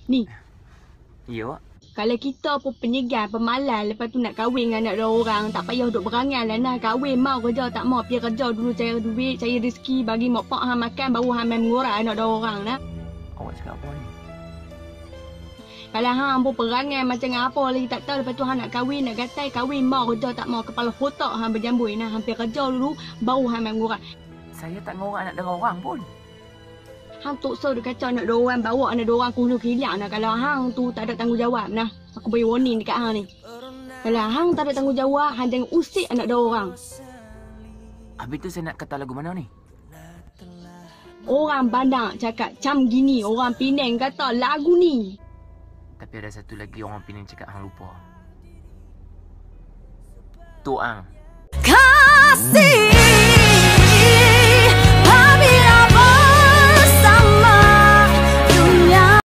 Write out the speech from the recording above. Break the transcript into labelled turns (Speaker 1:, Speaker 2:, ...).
Speaker 1: Ni,
Speaker 2: Ya, Wak.
Speaker 1: kalau kita pun penyegar, pemalas, lepas tu nak kahwin dengan anak orang, tak payah duduk berangan lah nak kahwin, mau kerja tak mau, pergi kerja dulu cari duit, cari rezeki, bagi mak pak hang makan, baru hang main mengurai anak orang nak.
Speaker 2: Awak cakap apa ni?
Speaker 1: Kalau hang pun perangai macam apa lagi tak tahu, lepas tu hang nak kahwin, nak gatai, kahwin, mau kerja tak mau, kepala kotak hang berjambui nah, hampir kerja dulu, baru hang main mengurai.
Speaker 2: Saya tak ngorak nak dengar orang pun.
Speaker 1: Hang tok so duk kacau anak orang, bawa anak orang kuno hilang nah. Kalau hang tu tak ada tanggungjawab nah. Aku bagi warning dekat hang ni. Kalau hang tak ada tanggungjawab, hang jangan usik anak orang.
Speaker 2: Habis tu saya nak kata lagu mana ni?
Speaker 1: Orang Bandar cakap cam gini, orang Penang kata lagu ni.
Speaker 2: Tapi ada satu lagi orang Penang cakap hang lupa. Tok Ang.
Speaker 3: Kasih